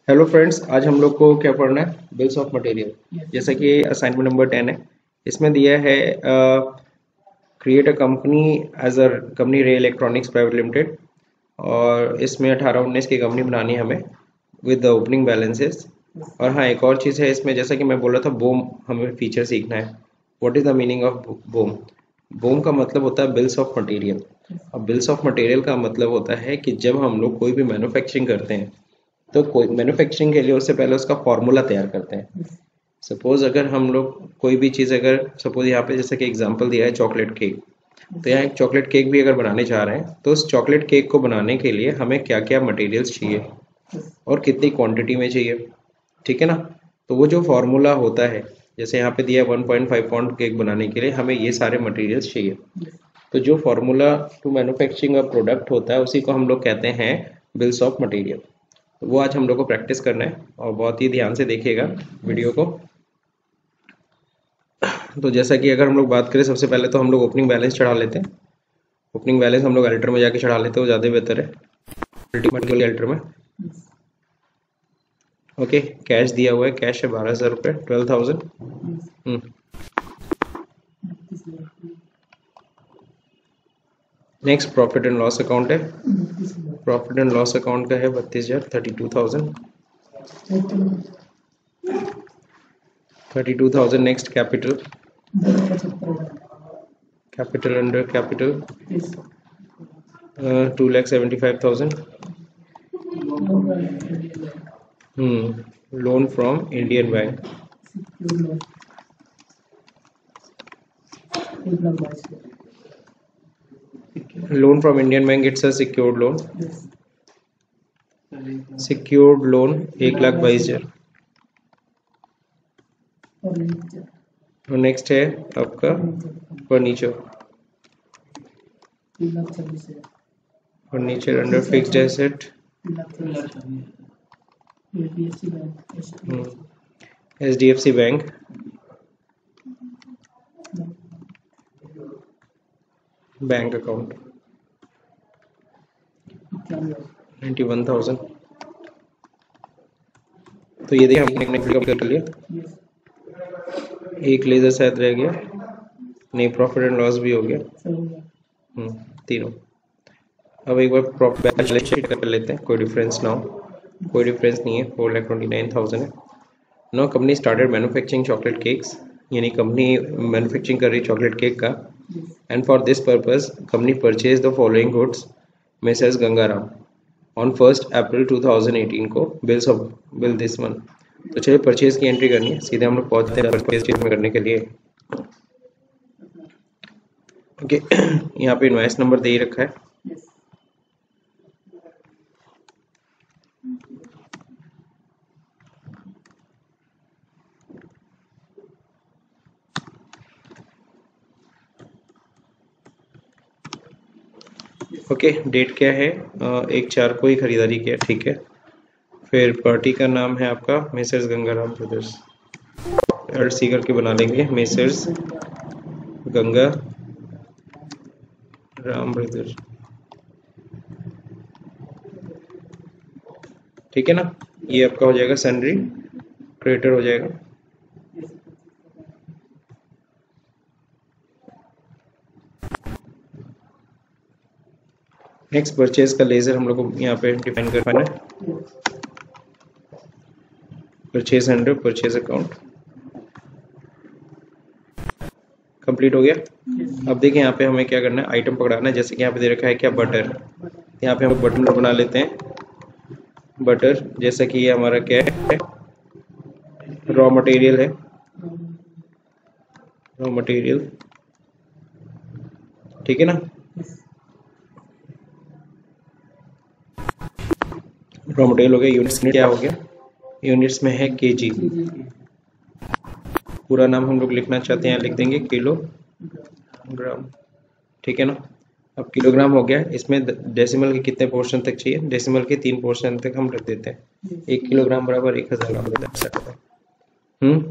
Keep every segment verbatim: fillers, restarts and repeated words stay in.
Hello friends, आज हम लोग को क्या पढ़ना है? Bills of material. जैसा कि असाइनमेंट नंबर टेन है। इसमें दिया है create a company as a company Ray electronics private limited, और इसमें अठारह उन्नीस की कंपनी बनानी है हमें विद द ओपनिंग बैलेंसेस। और हाँ, एक और चीज़ है इसमें, जैसा कि मैं बोल रहा था, बूम हमें फीचर सीखना है। What is the meaning of BOM? BOM का मतलब होता है बिल्स ऑफ मटेरियल। अब बिल्स ऑफ मटेरियल का मतलब होता है कि जब हम लोग कोई भी मैन्युफैक्चरिंग करते हैं तो कोई मैन्युफैक्चरिंग के लिए उससे पहले उसका फॉर्मूला तैयार करते हैं। सपोज अगर हम लोग कोई भी चीज़, अगर सपोज यहाँ पे जैसे कि एग्जांपल दिया है चॉकलेट केक, तो यहाँ एक चॉकलेट केक भी अगर बनाने जा रहे हैं तो उस चॉकलेट केक को बनाने के लिए हमें क्या क्या मटेरियल्स चाहिए और कितनी क्वांटिटी में चाहिए, ठीक है ना। तो वो जो फॉर्मूला होता है, जैसे यहाँ पे दिया है one point five pound cake बनाने के लिए हमें ये सारे मटेरियल्स चाहिए। तो जो formula to manufacturing a product होता है उसी को हम लोग कहते हैं बिल्स ऑफ मटेरियल। वो आज हम लोग को प्रैक्टिस करना है और बहुत ही ध्यान से देखिएगा वीडियो को। तो जैसा कि अगर हम लोग बात करें, सबसे पहले तो हम लोग ओपनिंग बैलेंस चढ़ा लेते हैं। ओपनिंग बैलेंस हम लोग एडिटर में जाके चढ़ा लेते हैं, वो ज़्यादा बेहतर है अल्टीमेट एडिटर में। ओके, कैश दिया हुआ है, कैश है बारह हज़ार रुपये, twelve thousand. Next profit and loss account है। प्रॉफिट एंड लॉस अकाउंट का है बत्तीस हज़ार, thirty two thousand thirty two thousand next capital, capital under capital two lakh seventy five thousand. Hmm loan from Indian bank, loan from Indian bank, it's a secured loan. Secured loan एक लाख बाईस हजार। और next है आपका furniture, furniture under fixed asset, H D F C bank, bank account ninety one thousand. तो ये देखिए हमने एक नेट कर लिया, एक लेजर शायद रह गया, नहीं प्रॉफिट एंड लॉस भी हो गया। हम्म तीनों। अब एक बार प्रॉफिट बैलेंस शीट कर लेते हैं, कोई डिफरेंस ना हो। कोई डिफरेंस नहीं है, four lakh twenty nine thousand है। No company started manufacturing chocolate cakes, यानी कंपनी मैन्युफैक्चरिंग कर रही चॉकलेट केक का। And for this purpose company purchase the following goods Mrs Gangaram on first April two thousand eighteen को bills of bill this month. तो चलिए purchase की entry करनी है, सीधे हम लोग पहुंचते हैं परचेज चीज में करने के लिए। ओके यहाँ पे इनवॉइस नंबर दे ही रखा है। ओके okay, डेट क्या है? एक चार को ही खरीदारी किया, ठीक है। फिर पार्टी का नाम है आपका Messrs Gangaram brothers, L C करके बना लेंगे, मेसर्स गंगा राम ब्रदर्स, ठीक है ना। ये आपका हो जाएगा सन्ड्री क्रेडिटर हो जाएगा। नेक्स्ट परचेज का लेजर हम लोग को यहाँ पे डिफाइन कर पाना है, purchase under purchase account. Complete हो गया। अब देखिए यहाँ पे हमें क्या करना है, आइटम पकड़ाना है। जैसे कि यहाँ पे दे रखा है क्या, बटर। यहाँ पे हम बटर बना लेते हैं, बटर। जैसा कि ये हमारा क्या है, रॉ मटेरियल है, रॉ मटेरियल, ठीक है ना। रॉ मटेरियल हो गया, यूनिट्स क्या हो गया, यूनिट्स में है केजी। पूरा नाम हम लोग लिखना चाहते हैं, लिख देंगे किलो ग्राम, ठीक है ना। अब किलोग्राम हो गया, इसमें डेसिमल के कितने पोर्शन तक चाहिए, डेसिमल के तीन पोर्शन तक हम रख देते हैं। एक किलोग्राम बराबर एक हजार ग्राम। हम्म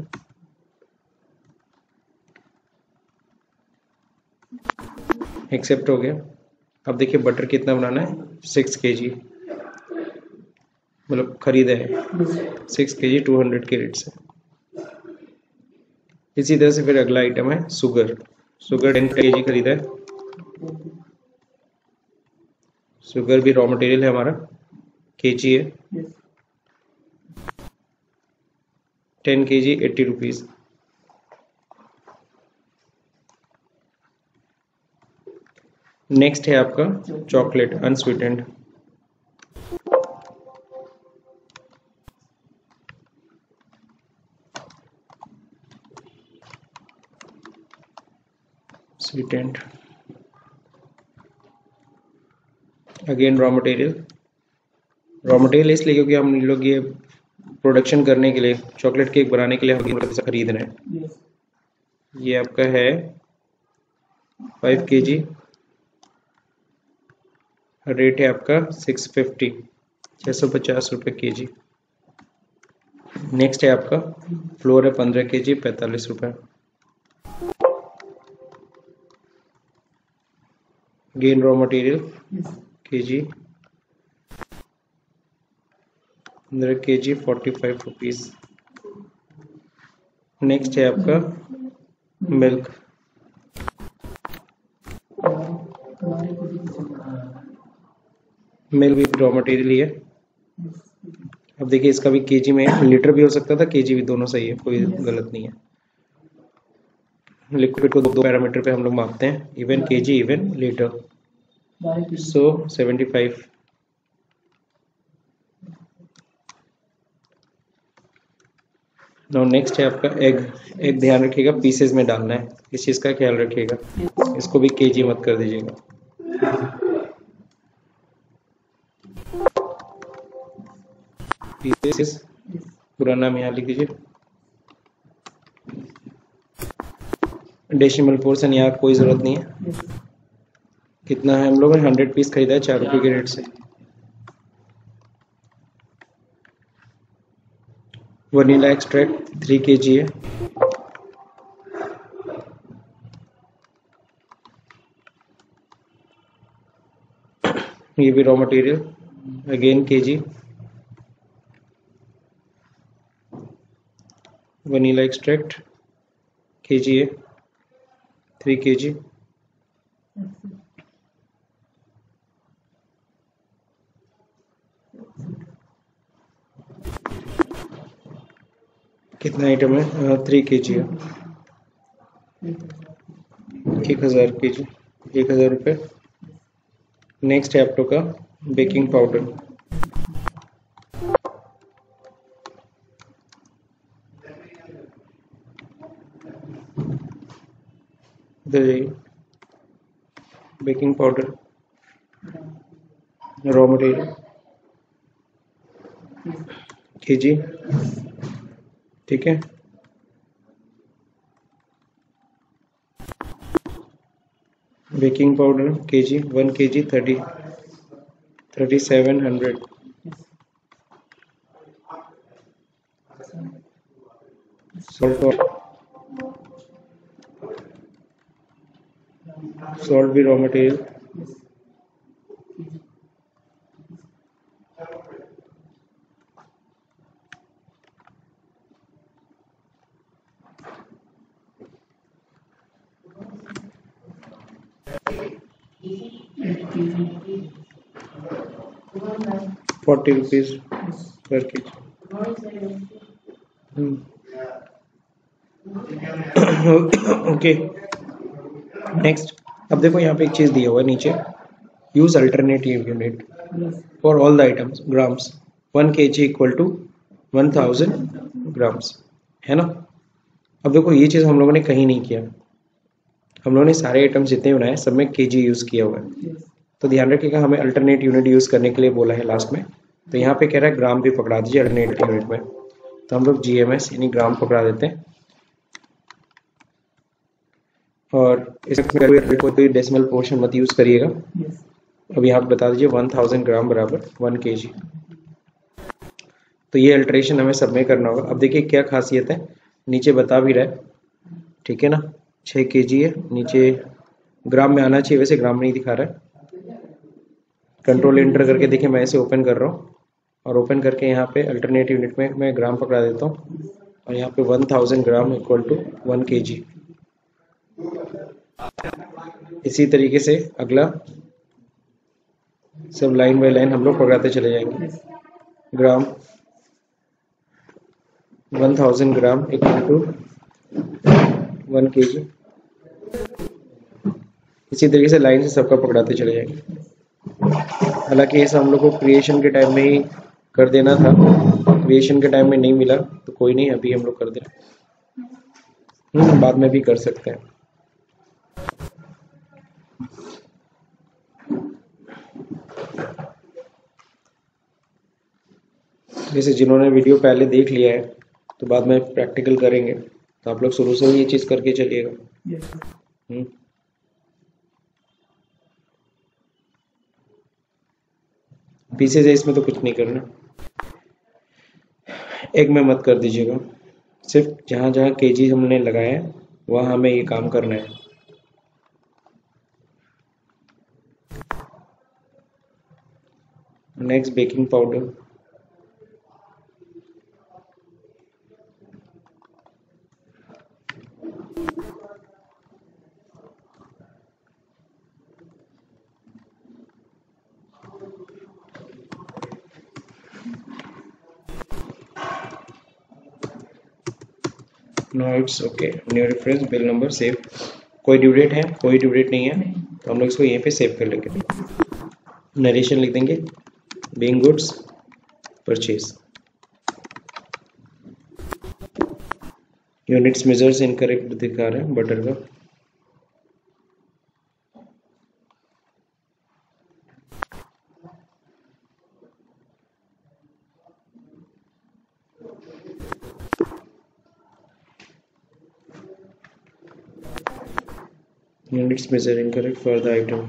एक्सेप्ट हो गया। अब देखिए बटर कितना बनाना है, सिक्स के जी। मतलब खरीदा है six K G two hundred के रेट से। इसी तरह से फिर अगला आइटम है शुगर। शुगर टेन के जी खरीदा है। शुगर भी रॉ मटेरियल है हमारा, के जी है। टेन के जी एट्टी रुपीज। नेक्स्ट है आपका chocolate unsweetened. Sweetened again raw material. Raw material इसलिए क्योंकि हम लोग ये प्रोडक्शन करने के लिए, चॉकलेट केक बनाने के लिए हम पैसा खरीद रहे हैं। yes. ये आपका है फाइव के जी, रेट है आपका सिक्स फिफ्टी, छः सौ पचास रुपये के जी। नेक्स्ट है आपका फ्लोर है पंद्रह के जी, पैंतालीस रुपये। Gain raw material K G पंद्रह K G forty five rupees. Next है आपका मिल्क। मिल्क भी रॉ मटेरियल ही है। अब देखिए इसका भी केजी में, लीटर भी हो सकता था, केजी भी, दोनों सही है, कोई गलत नहीं है। लिक्विड को दो, दो पैरामीटर पे हम लोग मापते हैं, even KG even litre. So seventy five. No next है आपका एग। एग ध्यान रखिएगा पीसेस में डालना है, इस चीज़ का ख्याल रखिएगा, इसको भी केजी मत कर दीजिएगा। पीसेस पूरा नाम यहाँ लिख दीजिए। डेसिमल पोर्शन यहाँ कोई ज़रूरत नहीं है। कितना है, हम लोगों ने हंड्रेड पीस खरीदा है चार रुपये के रेट से। वनीला एक्सट्रैक्ट थ्री के जी है। ये भी रॉ मटेरियल अगेन के जी। वनीला एक्सट्रैक्ट के जी है, थ्री के जी। कितना आइटम है, थ्री के जी है, एक हज़ार के जी, एक हज़ार रुपये। नेक्स्ट है आप लोग का baking powder. Baking powder raw material K G, ठीक है। बेकिंग पाउडर के G, one K G thirty thirty seven hundred. Salt salt भी रॉ मटेरियल। फोर्टी रुपीज पर के जी। Okay next. अब देखो यहाँ पे एक चीज दिया हुआ है नीचे, use alternative unit for all the items grams, one K G equal to one thousand grams, है ना। अब देखो ये चीज हम लोगों ने कहीं नहीं किया, हम लोगों ने सारे आइटम्स जितने बनाए सब में केजी यूज किया हुआ है। तो ध्यान रखिएगा हमें अल्टरनेट यूनिट यूज करने के लिए बोला है लास्ट में, तो यहाँ पे कह रहा है ग्राम भी पकड़ा दीजिए अल्टरनेट यूनिट में, तो हम लोग जीएमएस यानी ग्राम पकड़ा देते हैं। और इसमें कोई डेसिमल पोर्शन मत यूज करिएगा। अब यहाँ पे बता दीजिए वन थाउजेंड ग्राम बराबर वन के जी। तो ये अल्ट्रेशन हमें सब में करना होगा। अब देखिए क्या खासियत है, नीचे बता भी रहा है, ठीक है ना, छः के जी है, नीचे ग्राम में आना चाहिए, वैसे ग्राम में नहीं दिखा रहा है। कंट्रोल एंटर करके देखिए, मैं ऐसे ओपन कर रहा हूँ और ओपन करके यहाँ पे अल्टरनेट यूनिट में मैं ग्राम पकड़ा देता हूँ और यहाँ पे one thousand gram equal to one K G. इसी तरीके से अगला सब लाइन बाय लाइन हम लोग पकड़ाते चले जाएंगे। Gram one thousand gram equal to one K G. इसी तरीके से लाइन से सबका पकड़ाते चले जाएंगे। हालांकि ये सब हम लोग को क्रिएशन के टाइम में ही कर देना था, क्रिएशन के टाइम में नहीं मिला तो कोई नहीं, अभी हम लोग कर दें, बाद में भी कर सकते हैं। जैसे जिन्होंने वीडियो पहले देख लिया है तो बाद में प्रैक्टिकल करेंगे, तो आप लोग शुरू से ही ये चीज करके चलिएगा। हम्म पीछे से इसमें तो कुछ नहीं करना, एक में मत कर दीजिएगा, सिर्फ जहां जहां केजी हमने लगाया है वहां हमें ये काम करना है। Next baking powder, no it's okay, new reference bill number save. कोई ड्यू डेट है, कोई ड्यू डेट नहीं है, तो हम लोग इसको यहीं पे सेव कर लेंगे। नरेशन लिख देंगे, being goods purchase. Units measures incorrect दिखा रहा है बटर का। Units measure incorrect for the item.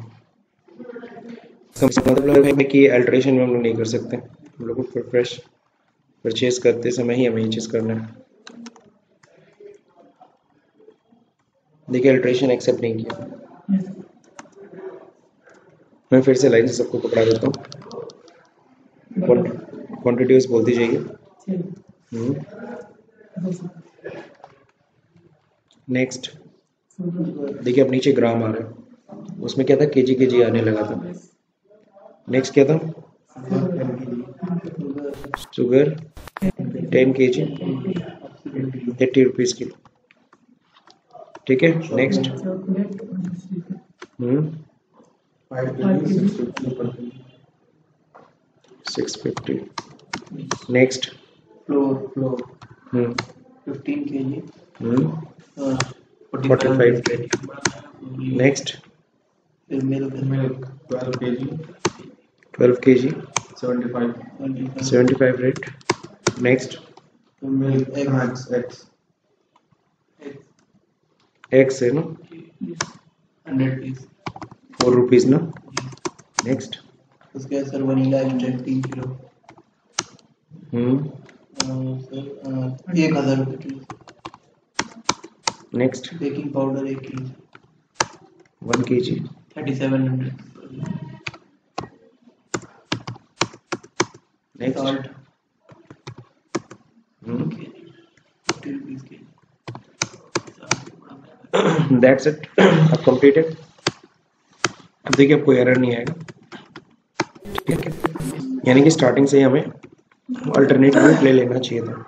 मतलब है कि अल्टरेशन में हम लोग नहीं कर सकते, हम लोग को फ्रेश परचेज करते समय ही हमें ये चीज़ करना है। देखिए अल्टरेशन एक्सेप्ट नहीं किया। मैं फिर से लाइन से सबको पकड़ा देता हूँ, क्वांटिटीज बोलती जाइए। नेक्स्ट देखिए अब नीचे ग्राम आ रहा है, उसमें क्या था केजी केजी आने लगा था। नेक्स्ट क्या था, शुगर टेन के जी एट्टी रुपीज की, ठीक है। Next hmm six fifty. Next flour flour hmm fifteen K G hmm forty five. Next फिर milk milk twelve K G twelve K G seventy five seventy five rate. Next milk egg max X X है ना, hundred piece four rupees ना। Next उसके बाद sir vanilla extract तीन kilo hmm sir एक हज़ार रुपये किलो। नेक्स्ट बेकिंग पाउडर एक kilo one K G thirty seven hundred. Next salt hmm fifty rupees के। दैट्स इट, अब कंप्लीटेड। अब देखिए आपको एरर नहीं आएगा, ठीक है। यानी कि स्टार्टिंग से ही हमें अल्टरनेट रूट ले लेना चाहिए था।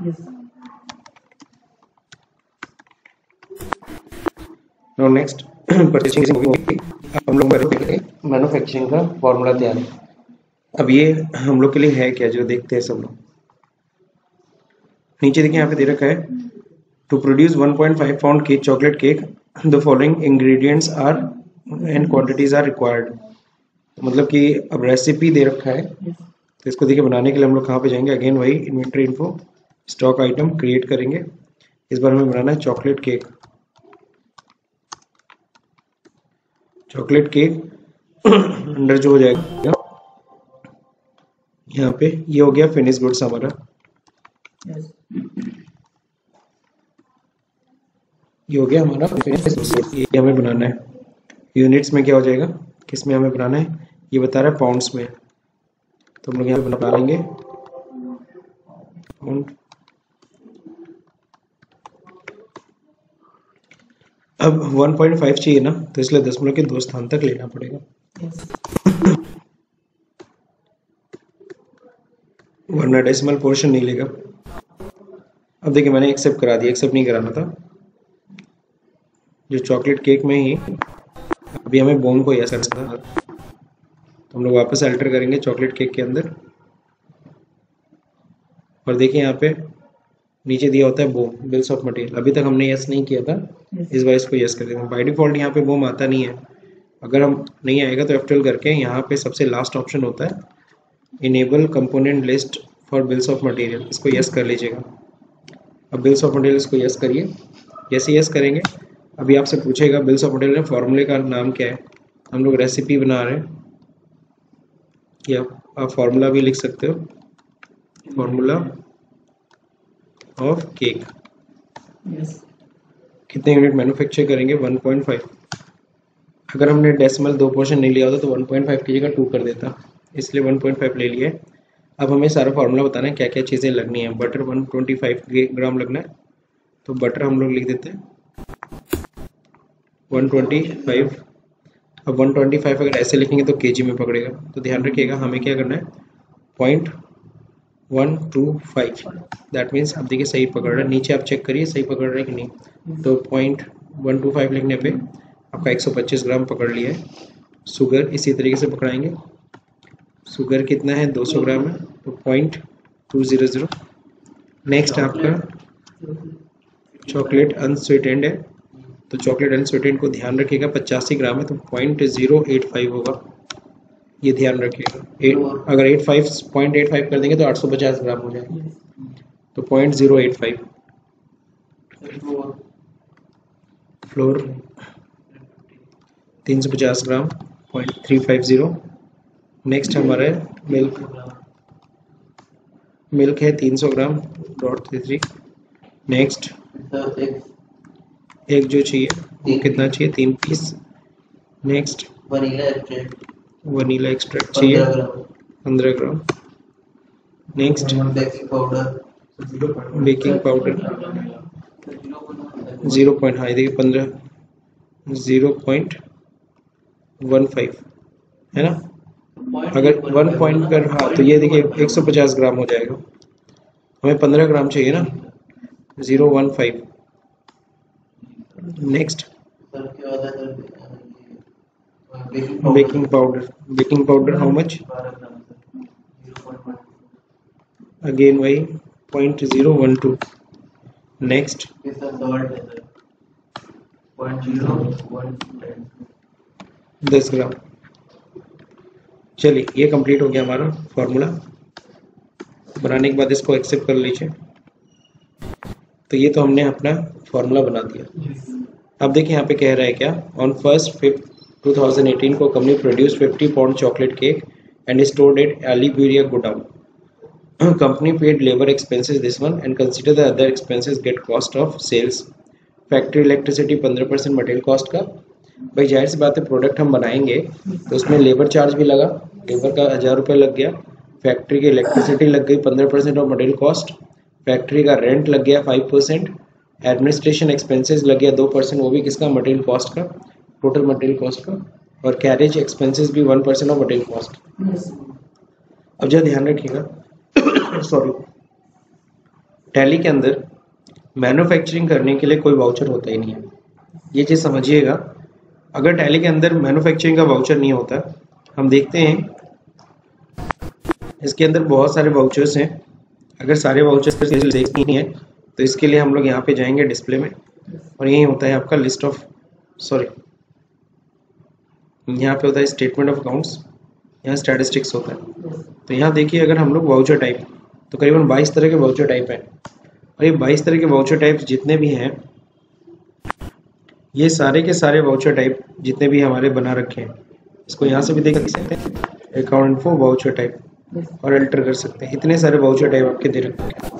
नो नेक्स्ट परचेजिंग हम लोग मैन्युफैक्चरिंग का फॉर्मूला तैयार है। अब ये हम लोग के लिए है क्या, जो देखते हैं सब लोग। नीचे देखिए यहाँ पे दे रखा है, to produce one point five pound cake chocolate cake the following ingredients are and quantities are required. मतलब कि अब रेसिपी दे रखा है, तो इसको देखिए बनाने के लिए हम लोग कहाँ पे जाएंगे, अगेन वही inventory info stock item create करेंगे। इस बार हमें बनाना है chocolate cake. Chocolate cake under जो हो जाएगा यहाँ पे, ये हो गया फिनिश गुड्स हमारा। ये हो गया हमारा फिनिश गुड्स, ये हमें बनाना है। यूनिट्स में क्या हो जाएगा, किस में हमें बनाना है, ये बता रहा है पाउंड्स में, तो हम लोग यहाँ पे बना लेंगे काउंट। अब वन पॉइंट फाइव चाहिए ना, तो इसलिए दशमलव के दो स्थान तक लेना पड़ेगा। वरना डेसिमल पोर्शन नहीं लेगा। अब देखिए मैंने एक्सेप्ट करा दिया, एक्सेप्ट नहीं कराना था। जो चॉकलेट केक में ही अभी हमें बोन को यस करना था, तो हम लोग वापस अल्टर करेंगे चॉकलेट केक के अंदर। और देखिए यहाँ पे नीचे दिया होता है बोम, बिल्स ऑफ मटेरियल। अभी तक हमने यस नहीं किया था, इस बार इसको यस कर देंगे। बाय डिफॉल्ट यहाँ पे बोम आता नहीं है, अगर हम नहीं आएगा तो एफ ट्वेल्व करके यहाँ पे सबसे लास्ट ऑप्शन होता है enable component list for bills of material, इसको यस कर लीजिएगा। अब बिल्स ऑफ मटेरियल इसको यस करिए। जैसे यस करेंगे अभी आपसे पूछेगा बिल्स ऑफ मटेरियल फॉर्मूले का नाम क्या है। हम लोग रेसिपी बना रहे हैं, कि आप, आप फॉर्मूला भी लिख सकते हो, फॉर्मूला ऑफ केक। कितने यूनिट मैन्युफैक्चर करेंगे, वन पॉइंट फाइव। अगर हमने डेसिमल दो पोर्शन नहीं लिया होता तो वन पॉइंट फाइव की जगह टू कर देता, इसलिए वन पॉइंट फाइव ले लिया है। अब हमें सारा फार्मूला बताना है क्या क्या चीज़ें लगनी है। Butter one twenty five gram लगना है, तो बटर हम लोग लिख देते हैं वन ट्वेंटी फाइव। अब वन ट्वेंटी फाइव अगर ऐसे लिखेंगे तो केजी में पकड़ेगा, तो ध्यान रखिएगा हमें क्या करना है, point one two five. That means अब देखिए सही पकड़ रहा है, नीचे आप चेक करिए सही पकड़ रहा है कि नहीं। तो पॉइंट वन टू फाइव लिखने पे आपका एक सौ पच्चीस ग्राम पकड़ लिया है। शुगर इसी तरीके से पकड़ाएंगे, शुगर कितना है, दो सौ ग्राम है, तो point two zero zero. Next आपका चॉकलेट अनस्वीटेंड है, तो चॉकलेट अनस्वीटेंड को ध्यान रखिएगा पचासी ग्राम है, तो पॉइंट ज़ीरो एट फाइव होगा, ये ध्यान रखिएगा। एट अगर eight five point eight five कर देंगे तो आठ सौ पचास ग्राम हो जाएगा, तो point zero eight five. Flour तीन सौ पचास gram, point three five zero. Next हमारा है मिल्क, मिल्क है तीन सौ gram, dot three three. Next एक जो चाहिए वो कितना चाहिए, तीन piece. Next vanilla extract, vanilla extract चाहिए पंद्रह gram. Next baking powder, baking powder zero point, हाँ देखिए पंद्रह जीरो पॉइंट वन फाइव है ना। अगर वन पॉइंट कर, हाँ तो ये देखिए एक सौ पचास ग्राम हो जाएगा, हमें पंद्रह ग्राम चाहिए ना, zero one five. Next baking powder, baking powder how much, again वही point zero one two. Next दस ग्राम। चलिए ये कंप्लीट हो गया हमारा फॉर्मूला। बनाने के बाद इसको एक्सेप्ट कर लीजिए। तो ये तो हमने अपना फॉर्मूला बना दिया। अब देखिए यहाँ पे कह रहा है क्या, on first fifth two thousand eighteen को company produce fifty pound chocolate cake and stored it एलिबेरिया godown. Company paid labour expenses this one and consider the other expenses get cost of sales. Factory electricity पंद्रह percent material cost का। भाई जाहिर सी बात है product हम बनाएंगे तो उसमें लेबर चार्ज भी लगा, लेबर का हज़ार रुपये लग गया। फैक्ट्री की इलेक्ट्रिसिटी लग गई पंद्रह percent of material cost. Factory का रेंट लग गया फाइव परसेंट। एडमिनिस्ट्रेशन एक्सपेंसेस लग गया दो परसेंट, वो भी किसका, मटेरियल कॉस्ट का, टोटल मटेरियल कॉस्ट का। और कैरेज एक्सपेंसेस भी one percent of material cost. अब जरा ध्यान रखिएगा सॉरी, टैली के अंदर मैन्युफैक्चरिंग करने के लिए कोई वाउचर होता ही नहीं है, ये चीज़ समझिएगा। अगर टैली के अंदर मैन्युफैक्चरिंग का वाउचर नहीं होता, हम देखते हैं इसके अंदर बहुत सारे वाउचर्स हैं। अगर सारे वाउचर्स देखनी है तो इसके लिए हम लोग यहाँ पे जाएंगे डिस्प्ले में, और यही होता है आपका लिस्ट ऑफ सॉरी यहाँ पे होता है स्टेटमेंट ऑफ अकाउंट्स, यहाँ स्टैटिस्टिक्स होता है। तो यहाँ देखिए अगर हम लोग वाउचर टाइप, तो करीबन बाईस तरह के वाउचर टाइप हैं, और ये बाईस तरह के वाउचर टाइप्स जितने भी हैं, ये सारे के सारे वाउचर टाइप जितने भी हमारे बना रखे हैं, इसको यहाँ से भी देख सकते हैं अकाउंट इन्फो वाउचर टाइप, और अल्टर कर सकते हैं। इतने सारे वाउचर टाइप आपके दे रखे हैं,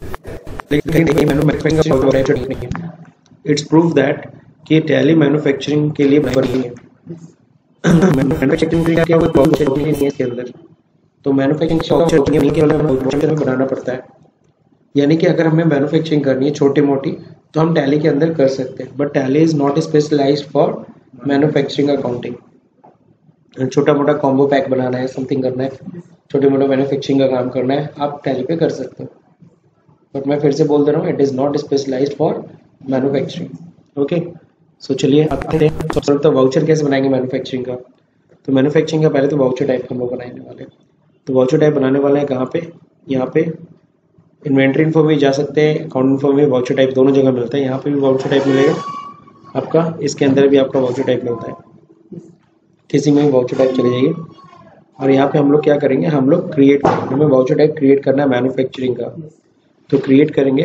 लेकिन इट्स प्रूव दैट कि टैली मैन्युफैक्चरिंग के लिए बनी है। मैन्युफैक्चरिंग के लिए क्या कोई वाउचर नहीं है इसके अंदर, तो मैन्युफैक्चरिंग वाउचर नहीं केवल वाउचर में बनाना पड़ता है। यानी कि अगर हमें मैन्युफैक्चरिंग करनी है छोटी मोटी तो हम टैली के अंदर कर सकते हैं, but Tally is not specialised for manufacturing accounting. छोटा मोटा कॉम्बो पैक बनाना है, समथिंग करना है, छोटे मोटे मैन्युफैक्चरिंग का काम करना है, आप टैली पे कर सकते हो। बट मैं फिर से बोल दे रहा हूँ, it is not specialised for manufacturing. Okay, so चलिए आते हैं तो वाउचर कैसे बनाएंगे मैन्युफैक्चरिंग का। तो मैन्युफैक्चरिंग का पहले तो वाउचर टाइप हम लोग बनाने वाले हैं। तो वाउचर टाइप बनाने वाले हैं कहाँ पे, यहाँ पे इन्वेंट्री इन्फो में जा सकते हैं, अकाउंट इन्फो में वाउचर टाइप दोनों जगह मिलता है। यहाँ पे भी वाउचर टाइप मिलेगा आपका, इसके अंदर भी आपका वाउचर टाइप मिलता है, किसी में भी वाउचर टाइप चले जाइए। और यहाँ पे हम लोग क्या करेंगे, हम लोग क्रिएट करेंगे, हमें वाउचर टाइप क्रिएट करना है मैन्युफैक्चरिंग का। तो क्रिएट करेंगे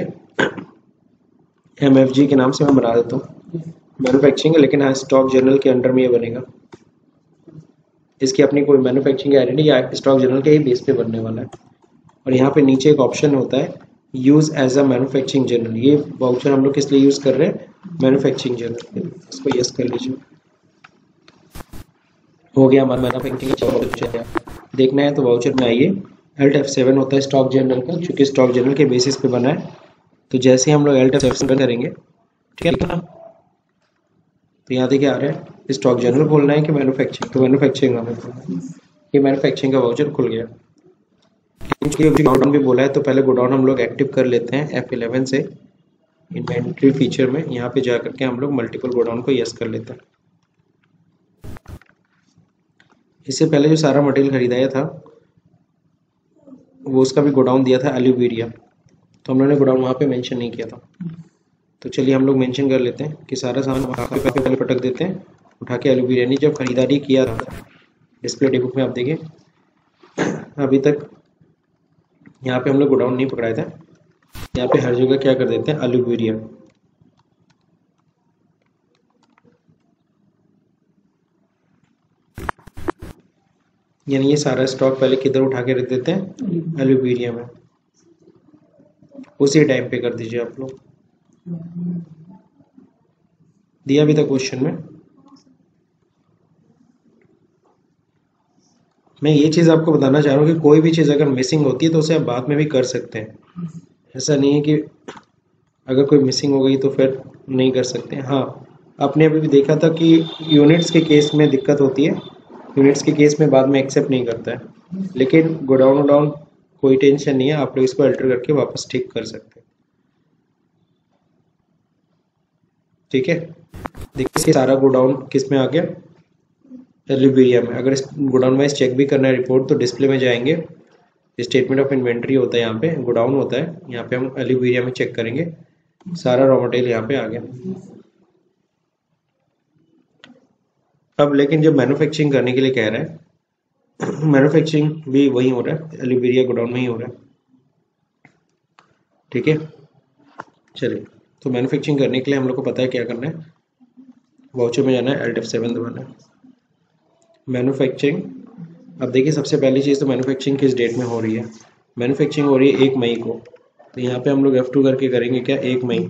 एम एफ जी के नाम से मैं बना देता हूँ मैन्युफैक्चरिंग, लेकिन हाँ स्टॉक जर्नल के अंडर में ये बनेगा। इसकी अपनी कोई मैन्युफैक्चरिंग आइडेंटिटी या स्टॉक जर्नल के ही बेस पे बनने वाला है। और यहाँ पे नीचे एक ऑप्शन होता है use as a manufacturing journal. ये वाउचर हम लोग किस लिए यूज कर रहे हैं, मैन्युफैक्चरिंग जर्नल। इसको यस कर लीजिए, हो गया हमारा मैन्युफैक्चरिंग। देखना है तो वाउचर में आइए, एल्ट एफ सेवन होता है स्टॉक जर्नल का, चूंकि स्टॉक जर्नल के बेसिस पे बना है। तो जैसे ही हम लोग एल्ट एफ सेवन करेंगे, ठीक है ना, तो यहाँ देखिए आ रहा है स्टॉक जर्नल खोलना है कि मैन्युफैक्चरिंग, तो मैन्युफैक्चरिंग हमें खोलना है। ये मैन्युफैक्चरिंग का वाउचर खुल गया। गोडाउन भी बोला है तो पहले गोडाउन हम लोग एक्टिव कर लेते हैं एफ इलेवन से, इन्वेंट्री फीचर में यहाँ पे जा करके हम लोग मल्टीपल गोडाउन को यस कर लेते हैं। इससे पहले जो सारा मटेरियल खरीदाया था वो उसका भी गोडाउन दिया था एल्यूबेरिया, तो हम लोगों ने गोडाउन वहाँ पे मेंशन नहीं किया था। तो चलिए हम लोग मेंशन कर लेते हैं कि सारा सामान वहाँ पे पहले पटक देते हैं उठा के। एल्यूबेरिया ने जब खरीदारी किया था, डिस्प्ले डे बुक में आप देखिए अभी तक यहाँ पे हम लोग गोडाउन नहीं पकड़ाए थे, यहाँ पे हर जगह क्या कर देते हैं एल्यूबेरिया। यानी ये सारा स्टॉक पहले किधर उठा के रख देते हैं, एल्यूबेरिया में। उसी टाइम पे कर दीजिए आप लोग, दिया भी था क्वेश्चन में। मैं ये चीज़ आपको बताना चाह रहा हूँ कि कोई भी चीज़ अगर मिसिंग होती है तो उसे आप बाद में भी कर सकते हैं। ऐसा नहीं है कि अगर कोई मिसिंग हो गई तो फिर नहीं कर सकते। हाँ, आपने अभी भी देखा था कि यूनिट्स के केस में दिक्कत होती है, यूनिट्स के केस में बाद में एक्सेप्ट नहीं करता है, लेकिन गोडाउन वोडाउन कोई टेंशन नहीं है, आप लोग इसको अल्टर करके वापस ठीक कर सकते हैं। ठीक है, देखिए सारा गोडाउन किस में आ गया, एल्यूबेरिया में। अगर इस गोडाउन वाइज चेक भी करना है रिपोर्ट तो डिस्प्ले में जाएंगे, स्टेटमेंट ऑफ इन्वेंट्री होता है, यहाँ पे गोडाउन होता है, यहाँ पे हम एल्यूबेरिया में चेक करेंगे, सारा रॉ मटेरियल यहाँ पे आ गया। अब लेकिन जब मैन्युफैक्चरिंग करने के लिए कह रहा है, मैन्युफैक्चरिंग भी वही हो रहा है, एल्यूबेरिया गोडाउन में ही हो रहा है। ठीक है, चलिए तो मैन्युफैक्चरिंग करने के लिए हम लोग को पता है क्या करना है, वाउचर में जाना है, एल्ट एफ सेवन दबाना है, मैन्युफैक्चरिंग। अब देखिए सबसे पहली चीज़ तो मैन्युफैक्चरिंग किस डेट में हो रही है, मैन्युफैक्चरिंग हो रही है एक मई को। तो यहाँ पे हम लोग एफ टू करके करेंगे क्या, एक मई।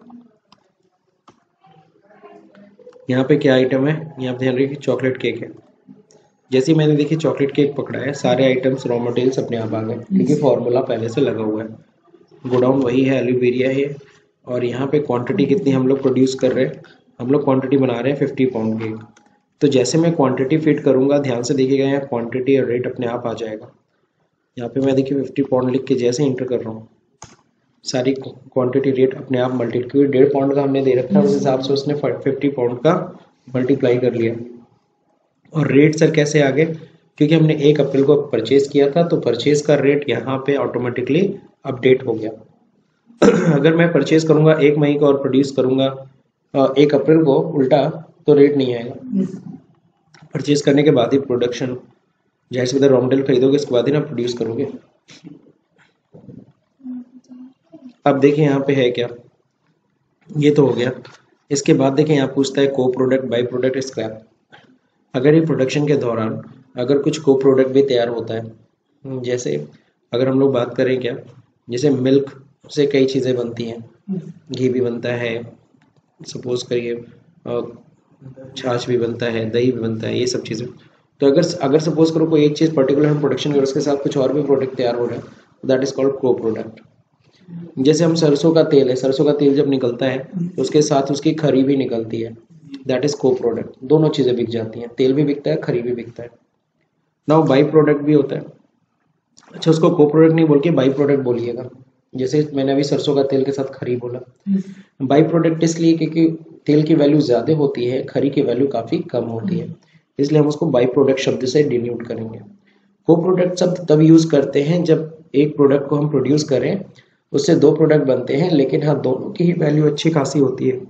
यहाँ पे क्या आइटम है, यहाँ पे ध्यान रखिए चॉकलेट केक है। जैसे ही मैंने देखिए चॉकलेट केक पकड़ा है, सारे आइटम्स रॉ मटेरियल्स अपने आप आ गए, क्योंकि फॉर्मूला पहले से लगा हुआ है। गोडाउन वही है, एल्यूबेरिया है, और यहाँ पे क्वांटिटी कितनी हम लोग प्रोड्यूस कर रहे हैं, हम लोग क्वांटिटी बना रहे हैं फिफ्टी पाउंड केक। तो जैसे मैं क्वांटिटी फिट करूँगा, ध्यान से देखिएगा, यहाँ क्वांटिटी और रेट अपने आप आ जाएगा। यहाँ पे मैं देखिए फिफ्टी पाउंड लिख के जैसे इंटर कर रहा हूँ, सारी क्वांटिटी रेट अपने आप मल्टीप्लाई, क्योंकि डेढ़ पाउंड का हमने दे रखा है, उस हिसाब से उसने फिफ्टी पाउंड का मल्टीप्लाई कर लिया। और रेट सर कैसे आ गए, क्योंकि हमने एक अप्रैल को परचेज किया था, तो परचेज का रेट यहाँ पे ऑटोमेटिकली अपडेट हो गया। अगर मैं परचेज करूँगा एक मई को और प्रोड्यूस करूँगा एक अप्रैल को उल्टा, तो रेट नहीं आएगा। परचेज करने के बाद ही प्रोडक्शन, जाहिर सी बात है रॉ मटेरियल खरीदोगे इसके बाद ही ना प्रोड्यूस करोगे। अब देखिए यहाँ पे है क्या, ये तो हो गया। इसके बाद देखें यहाँ पूछता है को प्रोडक्ट, बाई प्रोडक्ट, स्क्रैप। अगर ये प्रोडक्शन के दौरान अगर कुछ को प्रोडक्ट भी तैयार होता है, जैसे अगर हम लोग बात करें क्या, जैसे मिल्क से कई चीज़ें बनती हैं, घी भी बनता है, सपोज करिए छाछ भी बनता है, दही भी बनता है, ये सब चीज़ें। तो अगर अगर सपोज करो कोई एक चीज़ पर्टिकुलर हम प्रोडक्शन कर, उसके साथ कुछ और भी प्रोडक्ट तैयार हो रहा है, that is called co product. जैसे हम सरसों का तेल है, सरसों का तेल जब निकलता है तो उसके साथ उसकी खरी भी निकलती है, दैट इज को प्रोडक्ट। दोनों चीजें बिक जाती हैं, तेल भी बिकता है, खरी भी बिकता है। नाउ बाई प्रोडक्ट भी होता है। अच्छा, उसको को प्रोडक्ट नहीं बोल के बाई प्रोडक्ट बोलिएगा। जैसे मैंने अभी सरसों का तेल के साथ खरी बोला। बाई प्रोडक्ट इसलिए क्योंकि तेल की वैल्यू ज्यादा होती है, खरी की वैल्यू काफी कम होती है, इसलिए हम उसको बाई प्रोडक्ट शब्द से डिनोट करेंगे। को प्रोडक्ट शब्द तब यूज करते हैं जब एक प्रोडक्ट को हम प्रोड्यूस करें, उससे दो प्रोडक्ट बनते हैं, लेकिन हाँ दोनों की ही वैल्यू अच्छी खासी होती है।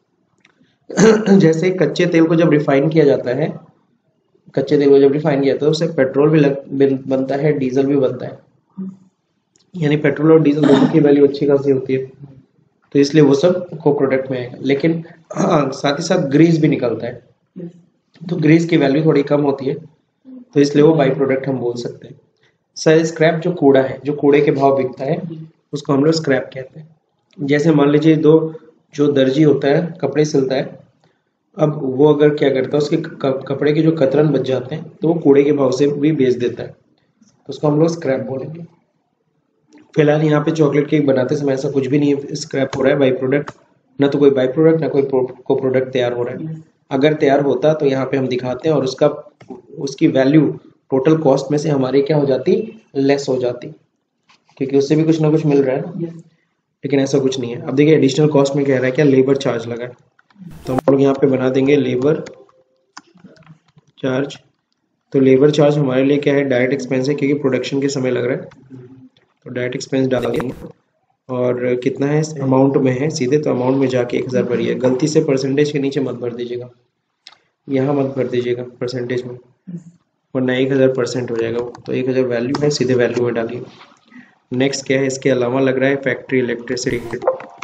जैसे कच्चे तेल को जब रिफाइन किया जाता है, कच्चे तेल को जब रिफाइन किया जाता है उससे पेट्रोल भी लग, बनता है, डीजल भी बनता है, यानी पेट्रोल और डीजल दोनों की वैल्यू अच्छी खासी होती है, तो इसलिए वो सब को प्रोडक्ट में आएगा। लेकिन हाँ साथ ही साथ ग्रीस भी निकलता है, तो ग्रीस की वैल्यू थोड़ी कम होती है, तो इसलिए वो बाई प्रोडक्ट हम बोल सकते हैं। सर स्क्रैप जो कूड़ा है, जो कूड़े के भाव बिकता है, उसको हम लोग स्क्रैप कहते हैं। जैसे मान लीजिए दो जो दर्जी होता है कपड़े सिलता है, अब वो अगर क्या करता है, उसके कपड़े के जो कतरन बच जाते हैं तो वो कूड़े के भाव से भी बेच देता है, तो उसको हम लोग स्क्रैप बोलेंगे। फिलहाल यहाँ पे चॉकलेट केक बनाते समय ऐसा कुछ भी नहीं है, स्क्रैप हो रहा है, बाई प्रोडक्ट, ना तो कोई बाई प्रोडक्ट ना कोई को प्रोडक्ट तैयार हो रहा है। अगर तैयार होता तो यहाँ पे हम दिखाते हैं और उसका उसकी वैल्यू टोटल कॉस्ट में से हमारी क्या हो जाती, लेस हो जाती, क्योंकि उससे भी कुछ ना कुछ मिल रहा है ना। लेकिन ऐसा कुछ नहीं है। अब देखिए एडिशनल कॉस्ट में कह रहा है क्या, लेबर चार्ज लगा है, तो हम लोग यहाँ पे बना देंगे लेबर चार्ज। तो लेबर चार्ज हमारे लिए क्या है, डायरेक्ट एक्सपेंस है, क्योंकि प्रोडक्शन के समय लग रहा है, तो डायरेक्ट एक्सपेंस डाल देंगे। और कितना है अमाउंट में है सीधे, तो अमाउंट में जाके एक हज़ार भरिए। गलती से परसेंटेज के नीचे मत भर दीजिएगा, यहाँ मत भर दीजिएगा परसेंटेज में, वरना एक हज़ार परसेंट हो जाएगा वो। तो एक हज़ार वैल्यू है, सीधे वैल्यू में डालिए। नेक्स्ट क्या है, इसके अलावा लग रहा है फैक्ट्री इलेक्ट्रिसिटी।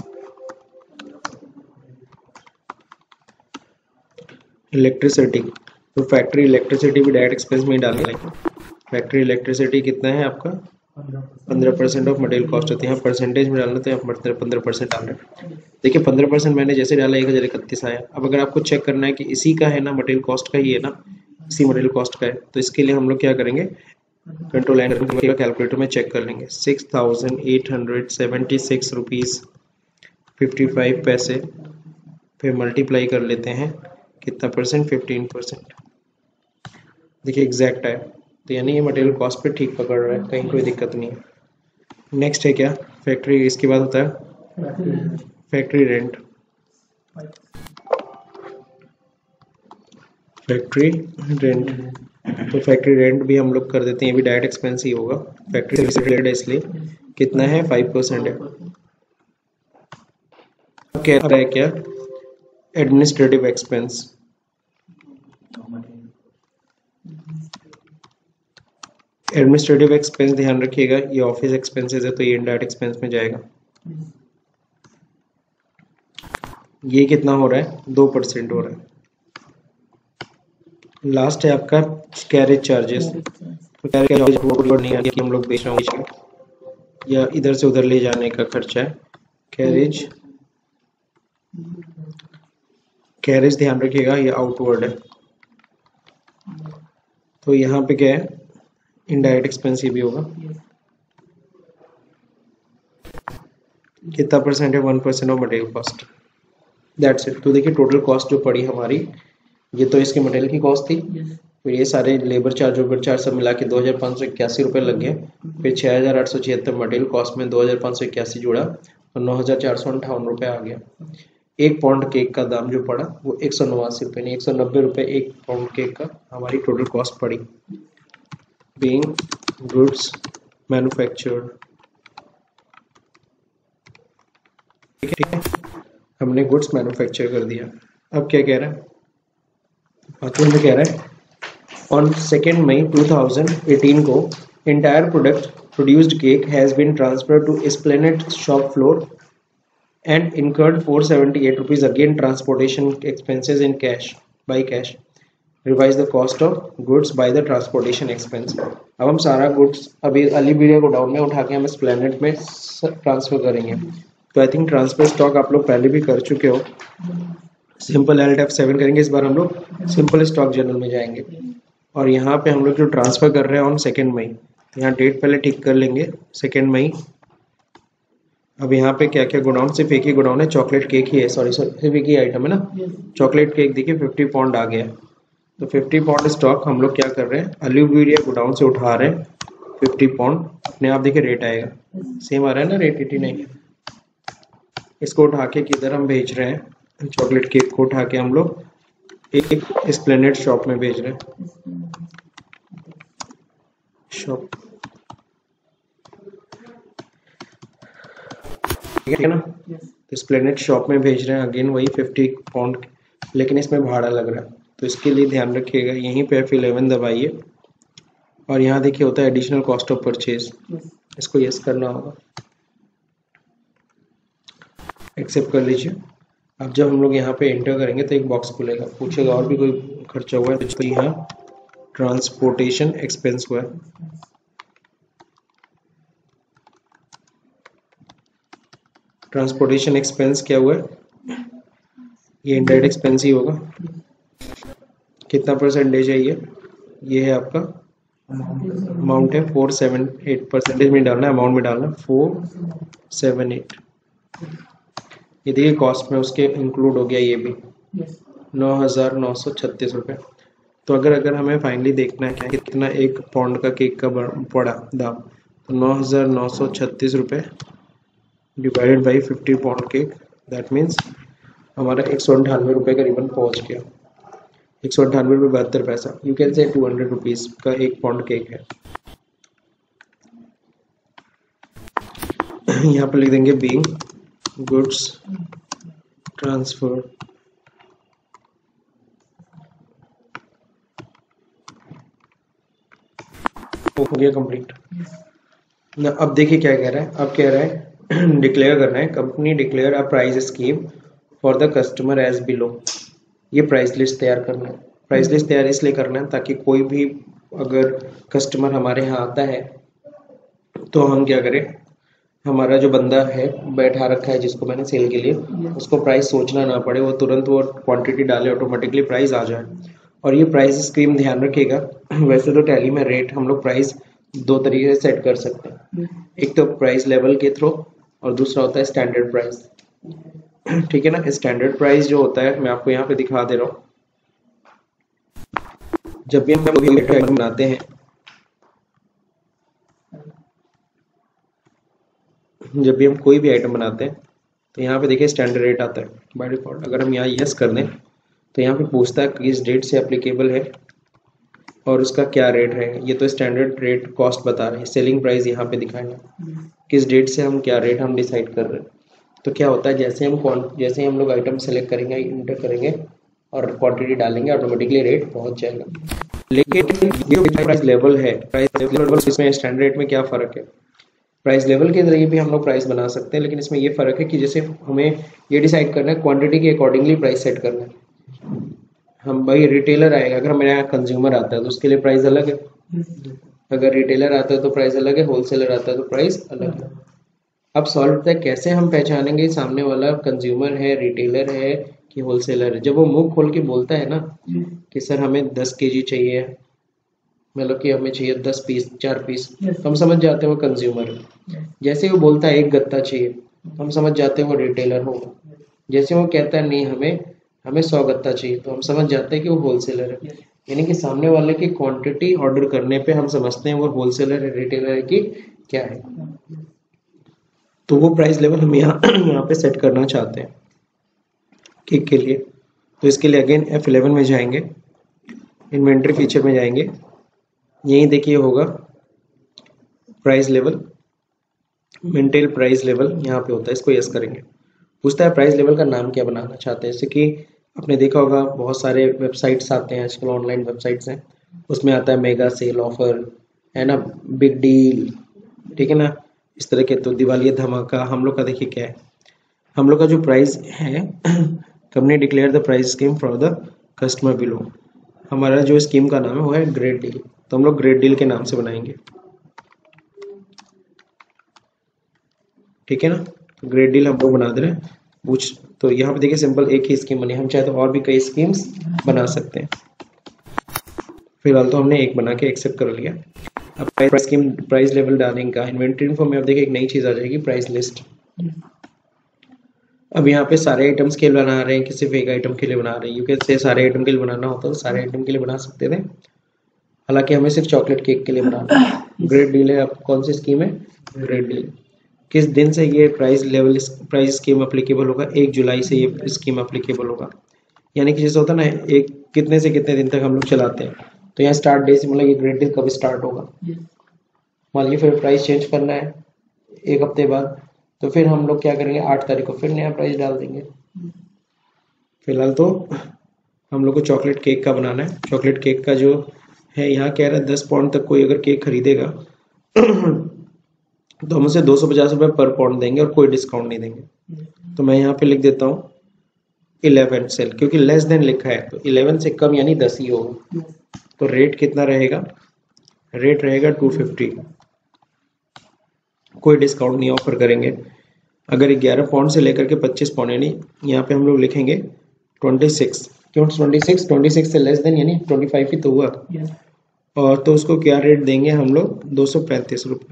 इलेक्ट्रिसिटी तो फैक्ट्री इलेक्ट्रिसिटी भी डायरेक्ट एक्सपेंस में ही डालेंगे। फैक्ट्री इलेक्ट्रिसिटी कितना है आपका, पंद्रह परसेंट ऑफ मटेरियल कॉस्ट होती है। यहाँ परसेंटेज में डालना तो यहाँ पंद्रह परसेंट डाल रहे हैं। देखिए पंद्रह परसेंट मैंने जैसे डाला एक हज़ार इकतीस आया। अब अगर आपको चेक करना है कि इसी का है ना, मटेरियल कॉस्ट का ही है ना, इसी मटेरियल कॉस्ट का है, तो इसके लिए हम लोग क्या करेंगे, कंट्रोल एंड कैलकुलेटर में चेक कर लेंगे। Six thousand eight hundred seventy six rupees fifty five पैसे, फिर मल्टीप्लाई कर लेते हैं कितना परसेंट, फिफ्टीन परसेंट। देखिए एग्जैक्ट है, तो यानी ये मटेरियल कॉस्ट पे ठीक पकड़ रहा है, कहीं कोई दिक्कत नहीं है। नेक्स्ट है क्या, फैक्ट्री, इसके बाद होता है फैक्ट्री रेंट। फैक्ट्री रेंट, तो फैक्ट्री रेंट भी हम लोग कर देते हैं, ये भी डायरेक्ट एक्सपेंस ही होगा। फैक्ट्री से रिलेटेड है इसलिए कितना है, फाइव परसेंट है। कहता है क्या, एडमिनिस्ट्रेटिव एक्सपेंस। एडमिनिस्ट्रेटिव एक्सपेंस ध्यान रखिएगा, ये ऑफिस एक्सपेंसेस है तो ये इनडायरेक्ट एक्सपेंस में जाएगा। ये कितना हो रहा है, दो परसेंट हो रहा है। लास्ट है आपका कैरेज चार्जेस। तो कैरेज चार्जेस नहीं है कि हम लोग बेच रहे हैं या इधर से उधर ले जाने का खर्चा है। कैरेज कैरेज ध्यान रखिएगा, ये आउटवर्ड है, तो यहाँ पे क्या है, इनडायरेक्ट एक्सपेंस भी होगा। कितना परसेंट है, one percent of material cost, that's it. तो देखिए टोटल कॉस्ट जो पड़ी हमारी, ये तो इसके मटेरियल की कॉस्ट थी, फिर ये सारे लेबर चार्ज ओवर चार्ज सब मिला के दो हज़ार पाँच सौ इक्यासी रुपये लग गए। फिर छः हज़ार आठ सौ छिहत्तर मटेरियल कॉस्ट में दो हज़ार पाँच सौ इक्यासी जुड़ा और नौ हज़ार चार सौ अंठावन रुपये आ गया। एक पाउंड केक का दाम जो पड़ा वो एक सौ नवासी रुपये नहीं एक सौ नब्बे रुपये एक पाउंड केक का हमारी टोटल कॉस्ट पड़ी। बीइंग गुड्स मैन्युफैक्चर्ड, ठीक है, हमने गुड्स मैन्युफैक्चर कर दिया। अब क्या कह रहा है, बाथरूम में कह रहा है on second May two thousand eighteen को entire product produced cake has been transferred to Esplanade shop floor and incurred four hundred seventy-eight rupees again transportation expenses in cash by cash. Revise the cost of goods by the transportation expense. अब हम सारा goods अभी Ali video को down में उठा के हम Esplanade में ट्रांसफर करेंगे। तो आई थिंक ट्रांसफर स्टॉक आप लोग पहले भी कर चुके हो। सिंपल एल एफ सेवन करेंगे, इस बार हम लोग सिंपल स्टॉक जनरल में जाएंगे। और यहाँ पे हम लोग जो ट्रांसफर कर रहे हैं ऑन सेकेंड मई, यहाँ डेट पहले ठीक कर लेंगे, सेकेंड मई अब यहाँ पे क्या क्या गोडाउन, सिर्फ एक ही गोडाउन है, चॉकलेट केक ही है, सॉरी सॉरी सिर्फ एक ही आइटम है ना, चॉकलेट केक देखिए फिफ्टी पाउंड आ गया। तो फिफ्टी पाउंड स्टॉक हम लोग क्या कर रहे हैं, अल्यूविरिया गोडाउन से उठा रहे हैं फिफ्टी पाउंड, अपने आप देखिए रेट आएगा, सेम आ रहा है ना रेट, एटी नाइन। इसको उठा के किधर हम भेज रहे हैं, चॉकलेट केक को उठा के हम लोग एक एस्प्लेनेड शॉप में भेज रहे हैं, शॉप, ठीक है ना। तो एस्प्लेनेड शॉप में भेज रहे हैं, अगेन वही फिफ्टी पाउंड, लेकिन इसमें भाड़ा लग रहा है, तो इसके लिए ध्यान रखिएगा, यहीं पे एफ इलेवन दबाइए और यहाँ देखिए होता है एडिशनल कॉस्ट ऑफ परचेज, इसको यस करना होगा, एक्सेप्ट कर लीजिए। अब जब हम लोग यहाँ पे एंटर करेंगे तो एक बॉक्स खुलेगा, पूछेगा और भी कोई खर्चा हुआ है, तो यहाँ ट्रांसपोर्टेशन एक्सपेंस हुआ है, ट्रांसपोर्टेशन एक्सपेंस क्या हुआ है, ये इंडायरेक्ट एक्सपेंस ही होगा, कितना परसेंटेज है ये ये है आपका अमाउंट है फोर सेवन एट, परसेंटेज में डालना है, अमाउंट में डालना फोर सेवन एट, ये देखिए कॉस्ट में उसके इंक्लूड हो गया ये भी नौ हज़ार नौ सौ छत्तीस रुपये। तो अगर अगर हमें फाइनली देखना है कि कितना एक पाउंड का केक का पड़ा दाम, तो नौ हज़ार नौ सौ छत्तीस रुपये divided by fifty pound cake, that means हमारा एक सौ अट्ठानवे रुपये करीबन पहुंच गया, एक सौ अट्ठानवे रुपये बहत्तर पैसा, you can say two hundred rupees का एक पाउंड केक है। यहाँ पर लिख देंगे बीइंग गुड्स ट्रांसफर हो गया कंप्लीट। अब देखिए क्या कह रहा है, अब कह रहा है डिक्लेयर करना है, company declare a price scheme for the customer as below, ये प्राइस लिस्ट तैयार करना है। प्राइस लिस्ट तैयार इसलिए करना है ताकि कोई भी अगर कस्टमर हमारे यहाँ आता है तो हम क्या करें, हमारा जो बंदा है बैठा रखा है जिसको मैंने सेल के लिए, उसको प्राइस सोचना ना पड़े, वो तुरंत वो क्वांटिटी डाले ऑटोमेटिकली प्राइस आ जाए। और ये प्राइस स्कीम ध्यान रखिएगा, वैसे तो टैली में रेट हम लोग प्राइस दो तरीके से सेट कर सकते हैं, एक तो प्राइस लेवल के थ्रू और दूसरा होता है स्टैंडर्ड प्राइस, ठीक है ना। स्टैंडर्ड प्राइस जो होता है मैं आपको यहाँ पे दिखा दे रहा हूँ, जब भी हम बनाते हैं जब भी हम कोई भी आइटम बनाते हैं तो यहाँ पे देखिए स्टैंडर्ड रेट आता है बाय डिफॉल्ट। अगर हम यहाँ यस कर दें तो यहाँ पे पूछता है किस डेट से एप्लीकेबल है और उसका क्या रेट है, ये तो स्टैंडर्ड रेट कॉस्ट बता रहे हैं, सेलिंग प्राइस यहाँ पे दिखाएंगे किस डेट से हम क्या रेट हम डिसाइड कर रहे हैं। तो क्या होता है, जैसे हम जैसे हम लोग आइटम सेलेक्ट करेंगे, इंटर करेंगे और क्वांटिटी डालेंगे, ऑटोमेटिकली रेट पहुंच जाएगा। लेकिन ये प्राइस लेवल है, प्राइस लेवल इसमें स्टैंडर्ड रेट में क्या फ़र्क है, प्राइस लेवल के जरिए भी हम लोग प्राइस बना सकते हैं, लेकिन इसमें ये फ़र्क है कि जैसे हमें ये डिसाइड करना है क्वांटिटी के अकॉर्डिंगली प्राइस सेट करना है। हम भाई रिटेलर आएगा, अगर हमारे यहाँ कंज्यूमर आता है तो उसके लिए प्राइस अलग है, अगर रिटेलर आता है तो प्राइस अलग है, होलसेलर आता है तो प्राइस अलग है। अब सॉल्व होता है कैसे हम पहचानेंगे सामने वाला कंज्यूमर है, रिटेलर है कि होलसेलर है। जब वो मुंह खोल के बोलता है ना कि सर हमें दस केजी चाहिए, मतलब कि हमें चाहिए दस पीस चार पीस, तो हम समझ जाते हैं वो कंज्यूमर है। जैसे वो बोलता है एक गत्ता चाहिए तो हम समझ जाते हैं वो रिटेलर होगा। जैसे वो कहता है नहीं हमें हमें सौ गत्ता चाहिए तो हम समझ जाते हैं कि वो होलसेलर है। यानी कि सामने वाले की क्वांटिटी ऑर्डर करने पे हम समझते हैं वो होलसेलर है, रिटेलर है कि क्या है। तो वो प्राइस लेवल हम यहाँ यहाँ पे सेट करना चाहते हैं केक के लिए। तो इसके लिए अगेन एफ इलेवन में जाएंगे, इन्वेंट्री फीचर में जाएंगे, यहीं देखिए होगा price level, maintain price level यहाँ पे होता है, इसको यस करेंगे। पूछता है प्राइस लेवल का नाम क्या बनाना चाहते हैं, जैसे कि आपने देखा होगा बहुत सारे वेबसाइट्स आते हैं आजकल, ऑनलाइन वेबसाइट्स हैं, उसमें आता है मेगा सेल ऑफर है ना, बिग डील, ठीक है ना, इस तरह के। तो दिवाली धमाका, हम लोग का देखिए क्या है, हम लोग का जो प्राइस है company declare the price scheme for the customer below, हमारा जो स्कीम का नाम है वो है ग्रेट डील, तो हम लोग ग्रेट डील के नाम से बनाएंगे, ठीक है ना। तो ग्रेट डील हम लोग बना दे रहे हैं। पूछ तो यहाँ पे देखिए सिंपल एक ही स्कीम बनी, हम चाहे तो और भी कई स्कीम्स बना सकते हैं, फिलहाल तो हमने एक बना के एक्सेप्ट कर लिया। अब प्राइस स्कीम प्राइस लेवल डालेंगे का इन्वेंट्री इन्फो में अब देखिए एक नई चीज़ आ जाएगी प्राइस लिस्ट, अब यहाँ पे सारे आइटम्स के लिए बना रहे हैं कि सिर्फ एक आइटम के लिए बना रहे हैं, यू कैन से सारे आइटम के लिए बनाना होता तो सारे आइटम के लिए बना सकते थे, हालांकि हमें सिर्फ चॉकलेट केक के लिए बनाना है। ग्रेट डील है, अब कौन सी स्कीम है? Great deal. किस दिन से ये price level price scheme applicable होगा? एक जुलाई से ये स्कीम अप्लीकेबल होगा। यानी कि जैसे होता है ना, एक कितने से कितने दिन तक हम लोग चलाते हैं, तो यहाँ स्टार्ट डे से मतलब ये ग्रेट डील कब स्टार्ट होगा। मान लीजिए फिर प्राइस चेंज करना है एक हफ्ते बाद, तो फिर हम लोग क्या करेंगे, आठ तारीख को फिर नया प्राइस डाल देंगे। फिलहाल तो हम लोग को चॉकलेट केक का बनाना है। चॉकलेट केक का जो है यहाँ कह रहा है दस पाउंड तक कोई अगर केक खरीदेगा तो हम उसे दो सौ पचास रुपये पर पाउंड देंगे और कोई डिस्काउंट नहीं देंगे। तो मैं यहाँ पे लिख देता हूँ इलेवन सेल, क्योंकि लेस देन लिखा है तो इलेवन से कम यानी दस ही होगा। तो रेट कितना रहेगा? रेट रहेगा टू फिफ्टी, कोई डिस्काउंट नहीं ऑफर करेंगे। अगर ग्यारह पाउंड से लेकर के पच्चीस पाउंड यानी यहाँ पे हम लोग लिखेंगे छब्बीस। क्यों छब्बीस? छब्बीस से लेस देन यानी पच्चीस ही तो हुआ। yes. और तो उसको क्या रेट देंगे हम लोग? दो सौ पैंतीस रुपये।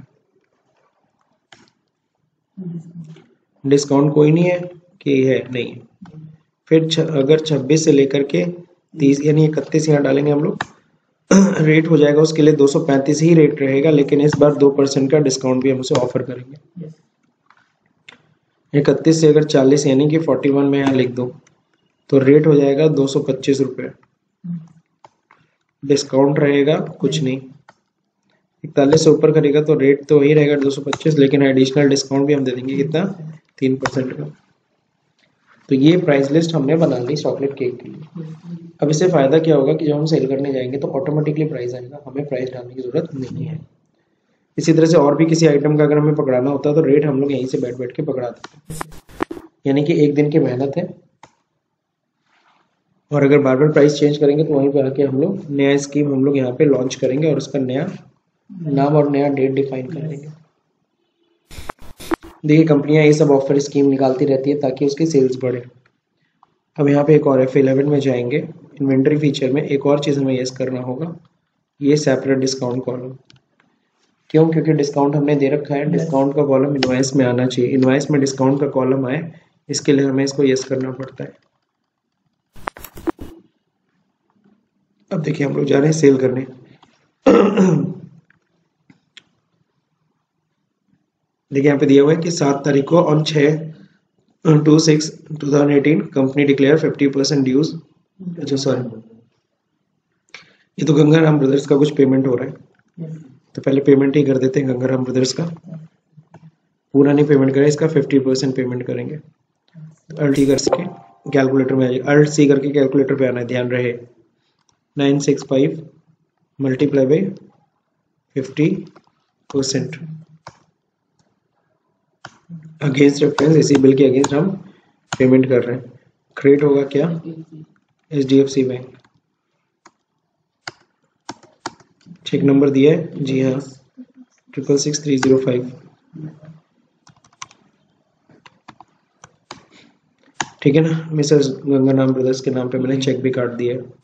डिस्काउंट कोई नहीं है कि है? नहीं है। फिर छ, अगर छब्बीस से लेकर के तीस यानी इकतीस यहाँ डालेंगे हम लोग रेट हो जाएगा उसके लिए दो सौ पैंतीस ही रेट रहेगा, लेकिन इस बार दो परसेंट का डिस्काउंट भी हम उसे ऑफर करेंगे। इकतीस से अगर चालीस यानी कि इकतालीस में यहाँ लिख दो तो रेट हो जाएगा दो सौ पच्चीस रुपये। डिस्काउंट रहेगा कुछ नहीं। इकतालीस से ऊपर करेगा तो रेट तो वही रहेगा दो सौ पच्चीस, लेकिन एडिशनल डिस्काउंट भी हम दे देंगे कितना? तीन परसेंट का। तो ये प्राइस लिस्ट हमने बना ली चॉकलेट केक के लिए। अब इससे फायदा क्या होगा कि जब हम सेल करने जाएंगे तो ऑटोमेटिकली प्राइस आएगा, हमें प्राइस डालने की जरूरत नहीं है। इसी तरह से और भी किसी आइटम का अगर हमें पकड़ाना होता है तो रेट हम लोग यहीं से बैठ बैठ के पकड़ा देते हैं, यानी कि एक दिन की मेहनत है। और अगर बार बार प्राइस चेंज करेंगे तो वहीं पर आके हम लोग नया स्कीम हम लोग यहाँ पे लॉन्च करेंगे और उसका नया नाम और नया डेट डिफाइन कर देंगे। देखिए कंपनियां ये सब ऑफर स्कीम निकालती रहती है ताकि उसकी सेल्स बढ़े। अब यहाँ पे एक और एफ इलेवन में जाएंगे, इन्वेंट्री फीचर में एक और चीज़ हमें यस करना होगा, ये सेपरेट डिस्काउंट कॉलम। क्यों? क्योंकि डिस्काउंट हमने दे रखा है, डिस्काउंट का कॉलम इनवॉइस में आना चाहिए। इनवॉइस में डिस्काउंट का कॉलम आए इसके लिए हमें इसको यस करना पड़ता है। अब देखिए हम लोग जा रहे हैं सेल करने। देखिए यहाँ पे दिया हुआ है कि सात तारीख को ऑन छः two six two thousand eighteen company declare fifty percent dues. अच्छा सॉरी, ये तो गंगाराम ब्रदर्स का कुछ पेमेंट हो रहा है, तो पहले पेमेंट ही कर देते हैं गंगाराम ब्रदर्स का। पूरा नहीं पेमेंट करें, इसका फिफ्टी परसेंट पेमेंट करेंगे। तो अल्ट सी करके कैलकुलेटर में आइए, अल्ट सी करके कैलकुलेटर पे आना है, ध्यान रहे। Nine six five multiply by fifty percent against reference, इसी बिल के अगेंस्ट हम पेमेंट कर रहे हैं। क्रेडिट होगा क्या? H D F C bank. Cheque number दिया है जी हाँ, triple six three zero five. ठीक है ना, मिसेस गंगाराम ब्रदर्स के नाम पे मैंने चेक भी काट दिया है।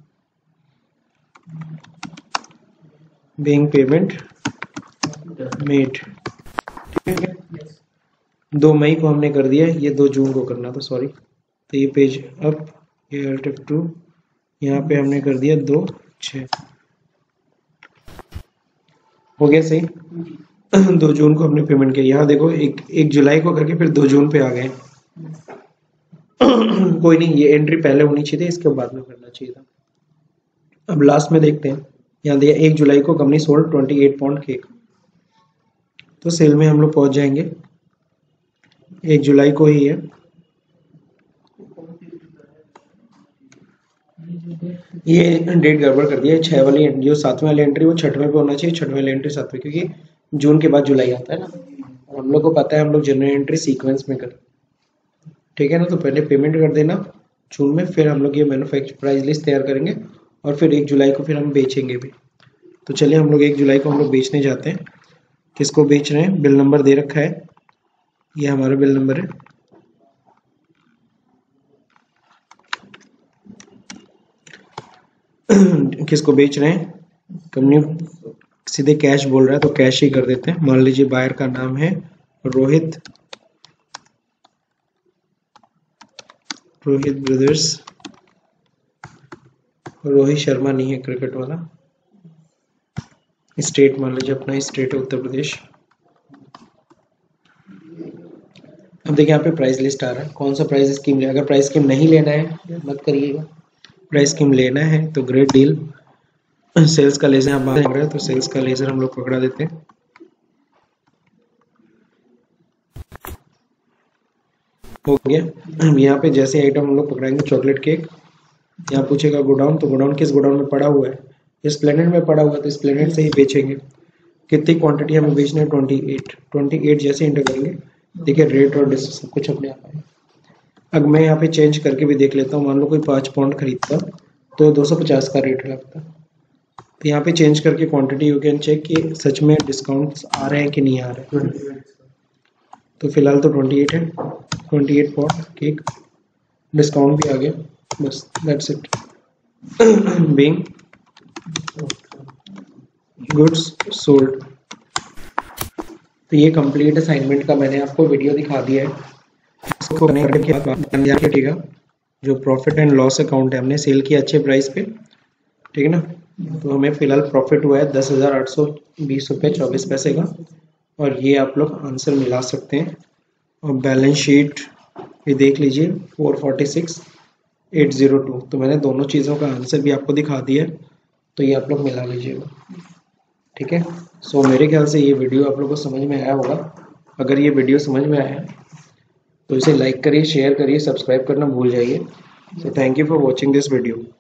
बैंक पेमेंट मेड, ठीक है। दो मई को हमने कर दिया, ये दो जून को करना था, सॉरी। तो ये पेज अप, ये अल्ट एफ टू, यहाँ पे हमने कर दिया दो छः, हो गया सही। दो जून को हमने पेमेंट किया। यहाँ देखो एक एक जुलाई को करके फिर दो जून पे आ गए। कोई नहीं, ये एंट्री पहले होनी चाहिए थी, इसके बाद में करना चाहिए था। अब लास्ट में देखते हैं, यहाँ दिया एक जुलाई को company sold twenty eight pound cake, तो सेल में हम लोग पहुंच जाएंगे एक जुलाई को ही है। ये डेट गड़बड़ कर दिया, छः वाली जो सातवें वाली एंट्री वो छठवें पे होना चाहिए, छठवें वाली एंट्री सातवें, क्योंकि जून के बाद जुलाई आता है ना, और हम लोग को पता है हम लोग जनरल एंट्री सीक्वेंस में कर, ठीक है ना। तो पहले पेमेंट कर देना जून में, फिर हम लोग ये मैन्युफैक्चर प्राइस लिस्ट तैयार करेंगे और फिर एक जुलाई को फिर हम बेचेंगे भी। तो चलिए हम लोग एक जुलाई को हम लोग बेचने जाते हैं। किसको बेच रहे हैं? बिल नंबर दे रखा है, ये हमारा बिल नंबर है। किसको बेच रहे हैं? कंपनी सीधे कैश बोल रहा है तो कैश ही कर देते हैं। मान लीजिए बायर का नाम है रोहित रोहित ब्रदर्स, रोहित शर्मा नहीं है क्रिकेट वाला। स्टेट मान लीजिए अपना स्टेट है उत्तर प्रदेश। अब देखिए यहाँ पे प्राइस लिस्ट आ रहा है, कौन सा प्राइस स्कीम ले। अगर प्राइस स्कीम नहीं लेना है मत करिएगा, प्राइस स्कीम लेना है तो ग्रेट डील सेल्स का लेजर हम रहे हैं तो सेल्स का लेजर हम लोग पकड़ा देते हैं। हो गया। अब यहाँ पे जैसे आइटम हम लोग पकड़ाएंगे चॉकलेट केक, यहाँ पूछेगा गोडाउन, तो गोडाउन किस गोडाउन में पड़ा हुआ है, स्प्लेनेड में पड़ा हुआ है तो स्प्लेनेड से ही बेचेंगे। कितनी क्वांटिटी हमें बेचना है, ट्वेंटी एट। ट्वेंटी एट जैसे इंटर करेंगे देखिए रेट और डिस्टेंस सब कुछ अपने आप आए। अब मैं यहाँ पे चेंज करके भी देख लेता हूँ, मान लो कोई पाँच पाउंड खरीदता तो दो सौ पचास का रेट लगता, तो यहाँ पे चेंज करके क्वांटिटी यू कैन चेक कि सच में डिस्काउंट्स आ रहे हैं कि नहीं आ रहे हैं। तो फिलहाल तो ट्वेंटी एट है, twenty eight pound cake, discount भी आ गया, बस that's it. Being goods sold. तो ये कंप्लीट असाइनमेंट का मैंने आपको वीडियो दिखा दिया है। इसको करने के बाद रखिएगा जो प्रॉफिट एंड लॉस अकाउंट है हमने सेल किया अच्छे प्राइस पे, ठीक है ना। तो हमें फिलहाल प्रॉफिट हुआ है दस हज़ार आठ सौ बीस रुपये चौबीस पैसे का, और ये आप लोग आंसर मिला सकते हैं। और बैलेंस शीट ये देख लीजिए four forty six eight zero two, तो मैंने दोनों चीज़ों का आंसर भी आपको दिखा दिया है, तो ये आप लोग मिला लीजिएगा, ठीक है। सो so, मेरे ख्याल से ये वीडियो आप लोगों को समझ में आया होगा। अगर ये वीडियो समझ में आया तो इसे लाइक करिए, शेयर करिए, सब्सक्राइब करना भूल जाइए। So thank you for watching this video.